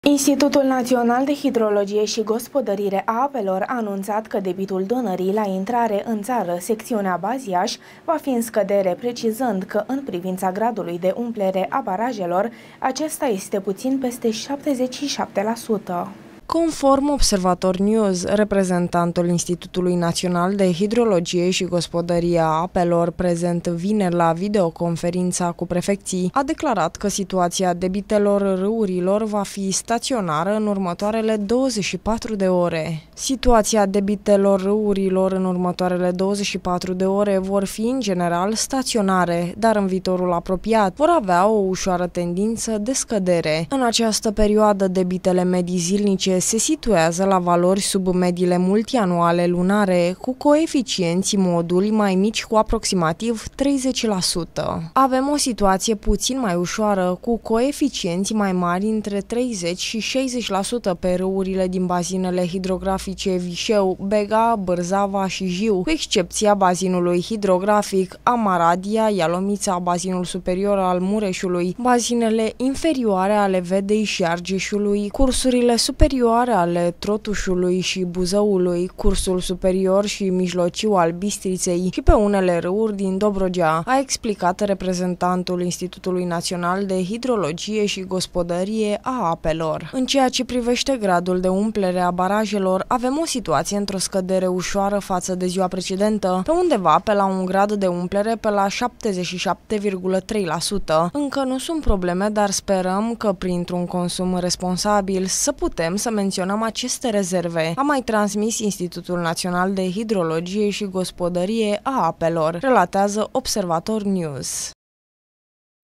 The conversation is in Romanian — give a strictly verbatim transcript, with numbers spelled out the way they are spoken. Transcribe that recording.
Institutul Național de Hidrologie și Gospodărire a Apelor a anunțat că debitul Dunării la intrare în țară, secțiunea Baziaș, va fi în scădere, precizând că în privința gradului de umplere a barajelor, acesta este puțin peste șaptezeci și șapte la sută. Conform Observator News, reprezentantul Institutului Național de Hidrologie și Gospodărie a Apelor, prezent vineri la videoconferința cu prefecții, a declarat că situația debitelor râurilor va fi staționară în următoarele douăzeci și patru de ore. Situația debitelor râurilor în următoarele douăzeci și patru de ore vor fi în general staționare, dar în viitorul apropiat vor avea o ușoară tendință de scădere. În această perioadă, debitele medii zilnice se situează la valori sub mediile multianuale lunare, cu coeficienți moduli mai mici cu aproximativ treizeci la sută. Avem o situație puțin mai ușoară, cu coeficienți mai mari între treizeci și șaizeci la sută pe râurile din bazinele hidrografice Vișeu, Bega, Bârzava și Jiu, cu excepția bazinului hidrografic Amaradia, Ialomița, bazinul superior al Mureșului, bazinele inferioare ale Vedei și Argeșului, cursurile superioare ale Trotușului și Buzăului, cursul superior și mijlociu al Bistriței și pe unele râuri din Dobrogea, a explicat reprezentantul Institutului Național de Hidrologie și Gospodărie a Apelor. În ceea ce privește gradul de umplere a barajelor, avem o situație într-o scădere ușoară față de ziua precedentă, pe undeva pe la un grad de umplere pe la șaptezeci și șapte virgulă trei la sută. Încă nu sunt probleme, dar sperăm că printr-un consum responsabil să putem să menționăm aceste rezerve, a mai transmis Institutul Național de Hidrologie și Gospodărie a Apelor, relatează Observator News.